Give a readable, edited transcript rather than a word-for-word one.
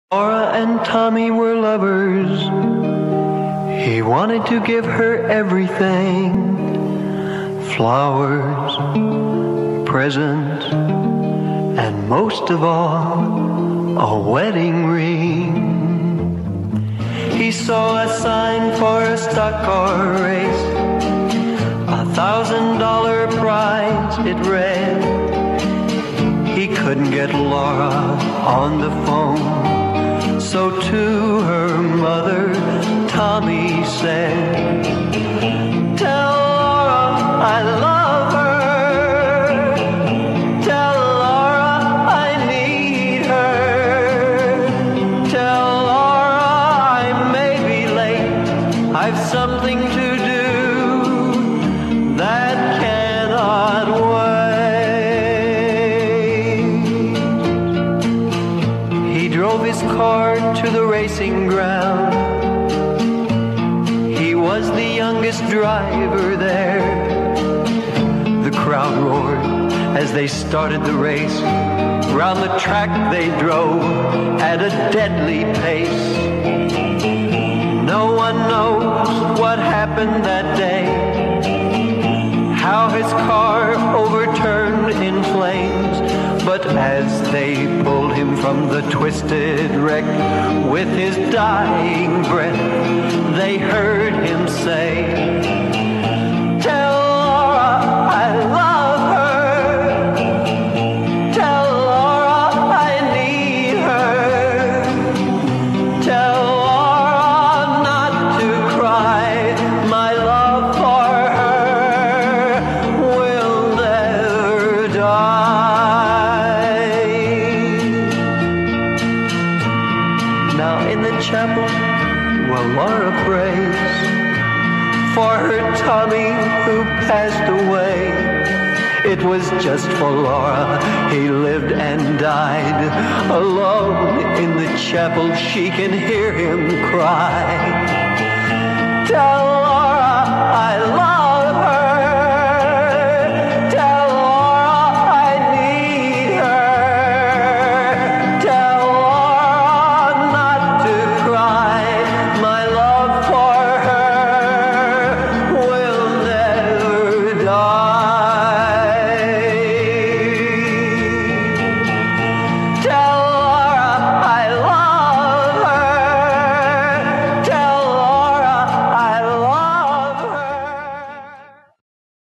Laura and Tommy were lovers. He wanted to give her everything. Flowers, presents, and most of all, a wedding ring. He saw a sign for a stock car race, $1,000 prize it read. He couldn't get Laura on the phone, so to her mother, Tommy said, "Tell Laura I love her. Tell Laura I need her. Tell Laura I may be late. I've something to do that cannot wait." He drove his car to the racing ground. He was the youngest driver there. The crowd roared as they started the race. Round the track they drove at a deadly pace. No one knows what happened that day, how his car overturned in flames. But as they pulled him from the twisted wreck, with his dying breath, they heard him say, "Tell Laura I love her. Tell Laura I need her. Tell Laura not to cry. My love for her will never die." Now in the chapel, while Laura prays for her Tommy who passed away, it was just for Laura he lived and died. Alone in the chapel she can hear him cry, "Tell Laura I love